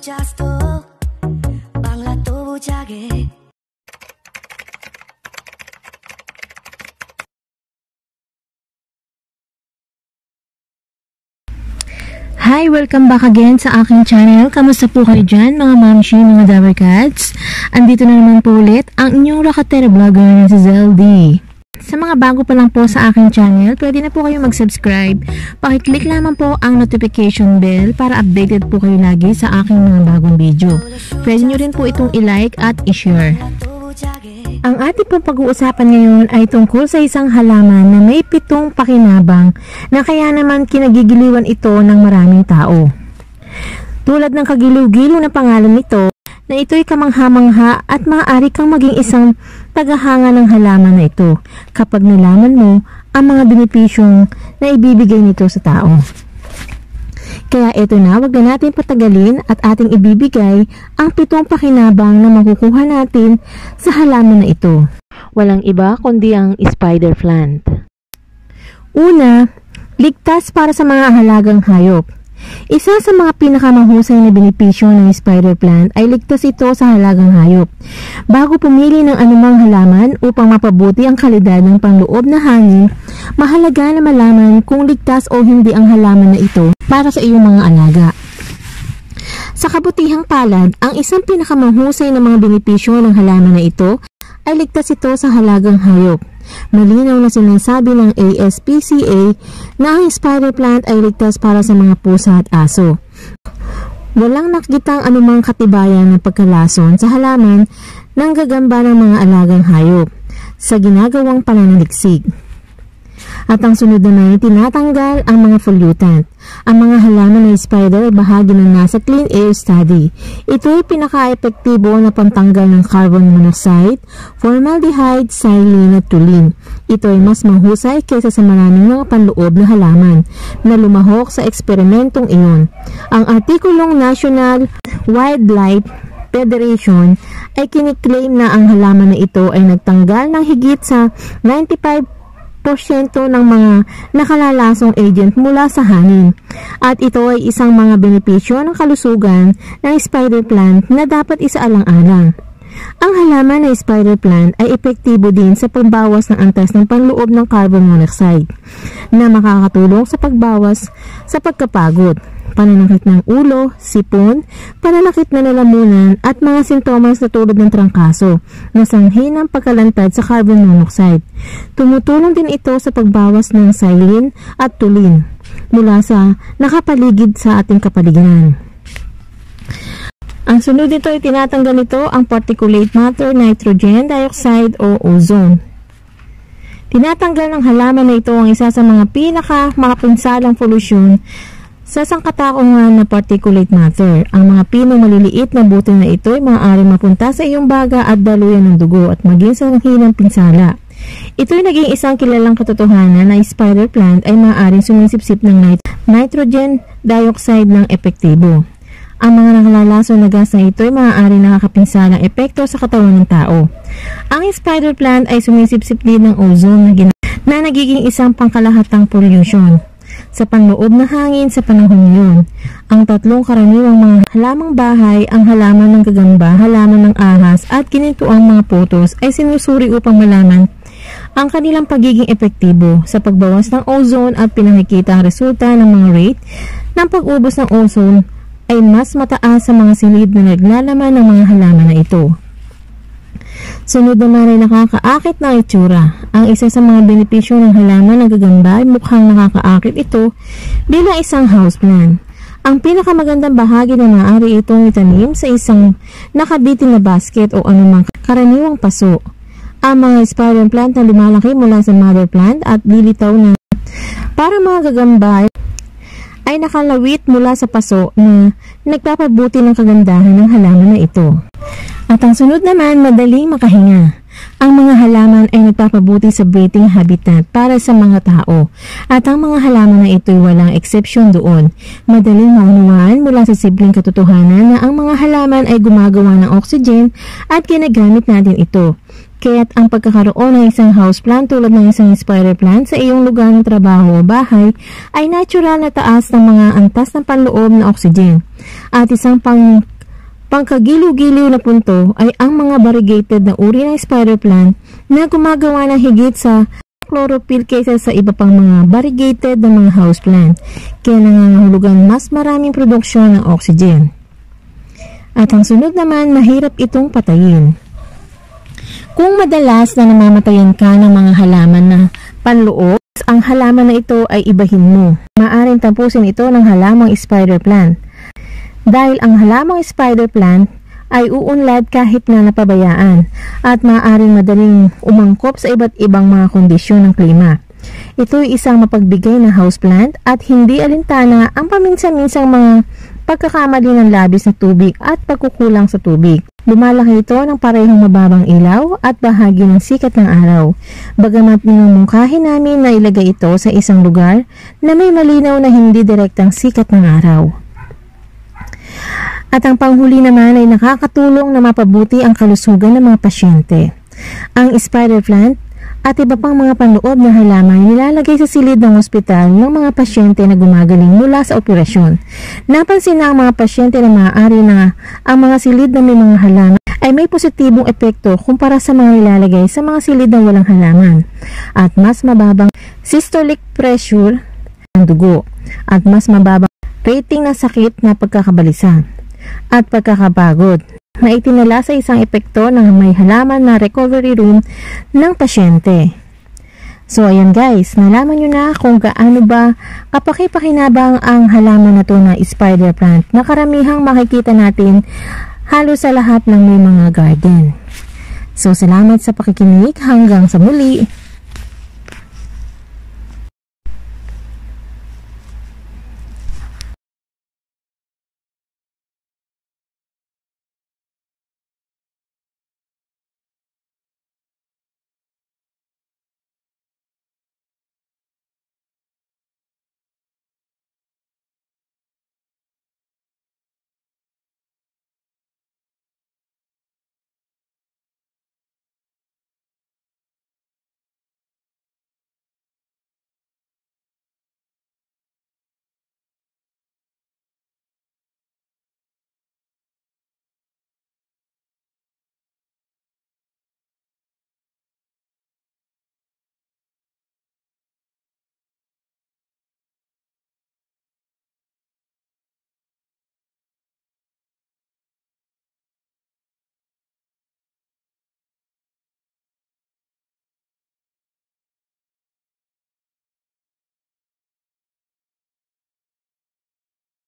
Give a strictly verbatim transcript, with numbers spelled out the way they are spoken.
Hi! Welcome back again sa aking channel. Kamusta po kayo dyan, mga mamshi, mga Dabber Cats? Andito na naman po ulit ang inyong Rakatera Vlogger na si Zeldy. Sa mga bago pa lang po sa aking channel, pwede na po kayo mag-subscribe. Pakiclick lamang po ang notification bell para updated po kayo lagi sa aking mga bagong video. Pwede nyo rin po itong i-like at i-share. Ang ating pong pag-uusapan ngayon ay tungkol sa isang halaman na may pitong pakinabang na kaya naman kinagigiliwan ito ng maraming tao. Tulad ng kagiliw-giliw na pangalan nito, na ito'y kamangha-mangha at maaari kang maging isang tagahanga ng halaman na ito kapag nalaman mo ang mga benepisyong na ibibigay nito sa tao. Kaya ito na, wag na natin patagalin at ating ibibigay ang pitong pakinabang na makukuha natin sa halaman na ito. Walang iba kundi ang spider plant. Una, ligtas para sa mga halagang hayop. Isa sa mga pinakamahusay na benepisyo ng spider plant ay ligtas ito sa halagang hayop. Bago pumili ng anumang halaman upang mapabuti ang kalidad ng panloob na hangin, mahalaga na malaman kung ligtas o hindi ang halaman na ito para sa iyong mga alaga. Sa kabutihang palad, ang isang pinakamahusay na mga benepisyo ng halaman na ito ay ligtas ito sa halagang hayop. Malinaw na sinasabi ng A S P C A na ang spider plant ay ligtas para sa mga pusa at aso. Walang nakikitang anumang katibayan ng pagkalason sa halaman ng gagamba ng mga alagang hayop sa ginagawang pananaliksik. At ang sunod naman ay tinatanggal ang mga pollutant. Ang mga halaman na spider ay bahagi ng nasa Clean Air Study. Ito ay pinaka-epektibo na pantanggal ng carbon monoxide, formaldehyde, xylene at toluene. Ito ay mas mahusay kaysa sa maraming mga panloob na halaman na lumahok sa eksperimentong iyon. Ang artikulong National Wildlife Federation ay kiniklaim na ang halaman na ito ay nagtanggal ng higit sa ninety-five porsyento ng mga nakalalasong agent mula sa hangin. At ito ay isang mga benepisyo ng kalusugan ng spider plant na dapat isaalang-alang. Ang halaman na spider plant ay epektibo din sa pagbawas ng antas ng panloob ng carbon monoxide na makakatulong sa pagbawas sa pagkapagod, pananakit ng ulo, sipon, pananakit na lalamunan at mga sintomas na tulad ng trangkaso na sanhi ng pagkalantad sa carbon monoxide. Tumutulong din ito sa pagbawas ng xylene at toluene mula sa nakapaligid sa ating kapaligiran. Ang sunod nito ay tinatanggal nito ang particulate matter, nitrogen dioxide o ozone. Tinatanggal ng halaman na ito ang isa sa mga pinaka makapunsalang polusyon sa sangkatauhan na particulate matter. Ang mga pinong maliliit na butil na ito ay maaaring mapunta sa iyong baga at daluyan ng dugo at maging sa hinang pinsala. Ito ay naging isang kilalang katotohanan na spider plant ay maaaring sumisipsip ng nit nitrogen dioxide ng epektibo. Ang mga nakalalason na gas na ito ay maaaring nakakapinsalang epekto sa katawan ng tao. Ang spider plant ay sumisipsip din ng ozone na, na nagiging isang pangkalahatang pollution sa panloob na hangin sa panahon ngayon. Ang tatlong karaniwang mga halamang bahay, ang halaman ng gagamba, halaman ng ahas at kinintuang mga putos ay sinusuri upang malaman ang kanilang pagiging epektibo sa pagbawas ng ozone at pinakikita ang resulta ng mga rate ng pag-ubos ng ozone ay mas mataas sa mga silid na naglalaman ng mga halaman na ito. Sunod naman ay nakakaakit na itsura. Ang isa sa mga benepisyo ng halaman ng gagamba ay mukhang nakakaakit ito bilang isang houseplant. Ang pinakamagandang bahagi na maaari itong itanim sa isang nakabitin na basket o anumang karaniwang paso. Ang mga spider plant na lumalaki mula sa mother plant at lilitaw na para mga gagamba ay nakalawit mula sa paso na nagpapabuti ng kagandahan ng halaman na ito. At ang sunod naman, madaling makahinga. Ang mga halaman ay nagpapabuti sa breathing habitat para sa mga tao. At ang mga halaman na ito ay walang exception doon. Madaling maunawaan mula sa simpleng katotohanan na ang mga halaman ay gumagawa ng oxygen at ginagamit natin ito. Kaya't ang pagkakaroon ng isang houseplant tulad ng isang spider plant sa iyong lugar ng trabaho o bahay ay natural na taas ng mga antas ng panloob na oxygen at isang pang Pangkagiliw-giliw na punto ay ang mga variegated na uri ng spider plant na gumagawa ng higit sa chlorophyll kaysa sa iba pang mga variegated na mga houseplant, kaya nangangahulugan mas maraming produksyon ng oxygen. At ang sunod naman, mahirap itong patayin. Kung madalas na namamatayan ka ng mga halaman na panloob, ang halaman na ito ay ibahin mo. Maaaring tapusin ito ng halamang spider plant. Dahil ang halamang spider plant ay uunlad kahit na napabayaan at maaaring madaling umangkop sa iba't ibang mga kondisyon ng klima. Ito ay isang mapagbigay na houseplant at hindi alintana ang paminsan-minsang mga pagkakamali ng labis na tubig at pagkukulang sa tubig. Lumalaki ito ng parehong mababang ilaw at bahagi ng sikat ng araw. Bagamat minumungkahi namin na ilagay ito sa isang lugar na may malinaw na hindi direktang sikat ng araw. At ang panghuli naman ay nakakatulong na mapabuti ang kalusugan ng mga pasyente. Ang spider plant at iba pang mga panloob na halaman nilalagay sa silid ng ospital ng mga pasyente na gumagaling mula sa operasyon. Napansin na ang mga pasyente na maaari na ang mga silid na may mga halaman ay may positibong epekto kumpara sa mga nilalagay sa mga silid na walang halaman at mas mababang systolic pressure ng dugo at mas mababang rating ng sakit na pagkakabalisa at pagkakapagod na itinala sa isang epekto ng may halaman na recovery room ng pasyente. So ayan guys, nalaman nyo na kung gaano ba kapaki-pakinabang ang halaman na to na spider plant na karamihang makikita natin halos sa lahat ng may mga garden. So salamat sa pakikinig, hanggang sa muli.